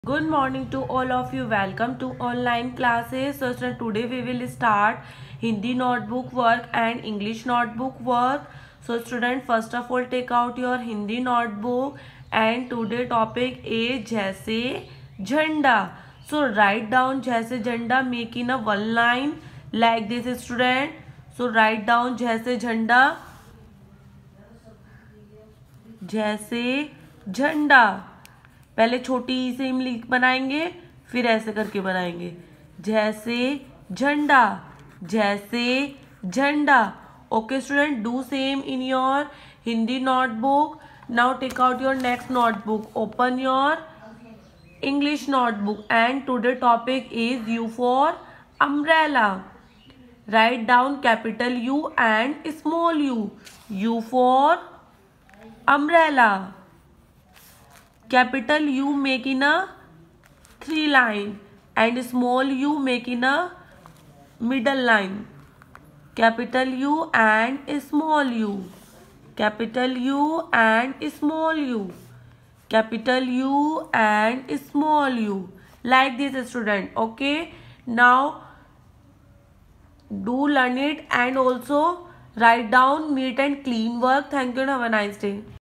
Good morning to all of you. Welcome to online classes. So today we will start Hindi notebook work and English notebook work. So student, first of all take out your Hindi notebook and today topic is जैसे झंडा. So write down जैसे झंडा, make in a one line like this student. So write down जैसे झंडा, जैसे झंडा. पहले छोटी से इमली बनाएंगे, फिर ऐसे करके बनाएंगे. जैसे झंडा, जैसे झंडा. Okay student, do same in your Hindi notebook. Now take out your next notebook, open your English notebook and today topic is U for umbrella. Write down capital U and small U. U for umbrella. Capital U make in a 3 line and small u make in a middle line. Capital U and small u. Capital U and small u. Capital U and small u. Like this student. Okay. Now do learn it and also write down neat and clean work. Thank you and have a nice day.